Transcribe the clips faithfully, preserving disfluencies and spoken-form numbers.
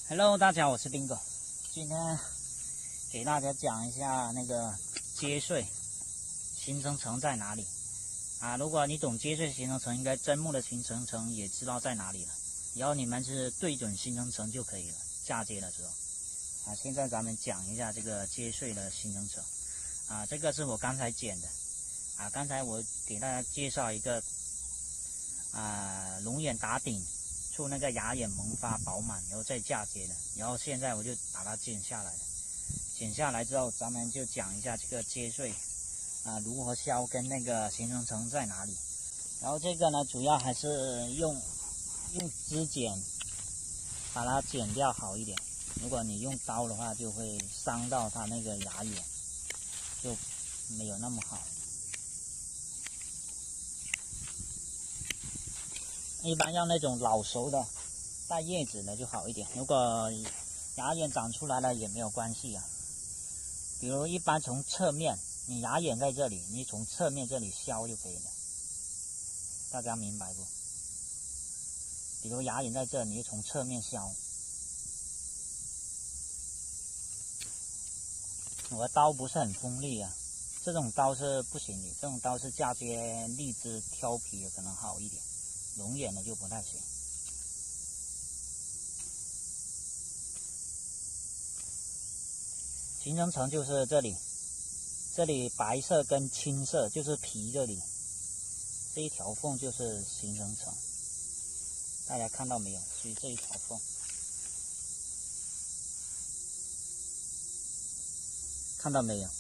Hello， 大家好，我是 Bingo。今天给大家讲一下那个接穗形成层在哪里啊？如果你懂接穗形成层，应该针木的形成层也知道在哪里了。然后你们是对准形成层就可以了，嫁接的时候啊。现在咱们讲一下这个接穗的形成层啊，这个是我刚才剪的啊。刚才我给大家介绍一个啊龙眼打顶。出那个芽眼萌发饱满，然后再嫁接的，然后现在我就把它剪下来了。剪下来之后，咱们就讲一下这个接穗啊如何削跟那个形成层在哪里。然后这个呢，主要还是用用枝剪把它剪掉好一点。如果你用刀的话，就会伤到它那个芽眼，就没有那么好。一般要那种老熟的带叶子的就好一点，如果芽眼长出来了也没有关系啊。比如一般从侧面，你芽眼在这里，你从侧面这里削就可以了，大家明白不？比如芽眼在这，你就从侧面削。我的刀不是很锋利啊，这种刀是不行的，这种刀是嫁接荔枝挑皮的可能好一点，龙眼的就不太行。形成层就是这里，这里白色跟青色就是皮这里，这一条缝就是形成层，大家看到没有？所以这一条缝，看到没有？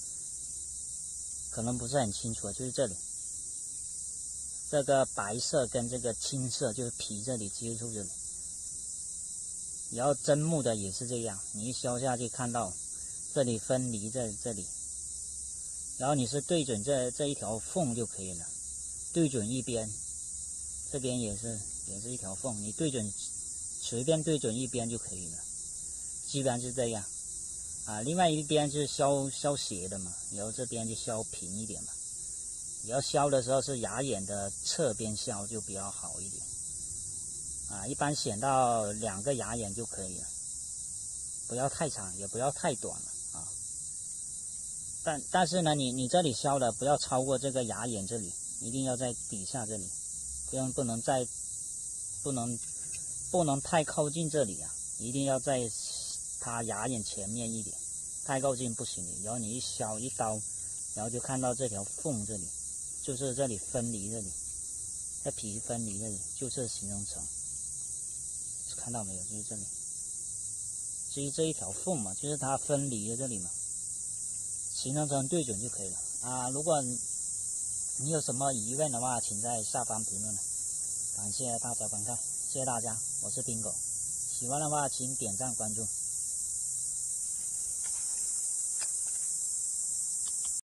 可能不是很清楚，就是这里，这个白色跟这个青色就是皮这里接触这里。然后针木的也是这样，你一削下去看到。这里分离在这里，然后你是对准这这一条缝就可以了，对准一边，这边也是也是一条缝，你对准随便对准一边就可以了，基本上是这样啊。另外一边是削削斜的嘛，然后这边就削平一点嘛。你要削的时候是芽眼的侧边削就比较好一点啊，一般选到两个芽眼就可以了，不要太长，也不要太短了。但但是呢，你你这里削的不要超过这个芽眼这里，一定要在底下这里，不用不能在不能不能太靠近这里啊，一定要在它芽眼前面一点，太靠近不行的。然后你一削一刀，然后就看到这条缝这里，就是这里分离这里，这皮分离这里就是形成层，看到没有？就是这里，至于这一条缝嘛，就是它分离的这里嘛。形成层对准就可以了啊！如果你有什么疑问的话，请在下方评论。感谢大家观看，谢谢大家，我是Bingo。喜欢的话，请点赞关注。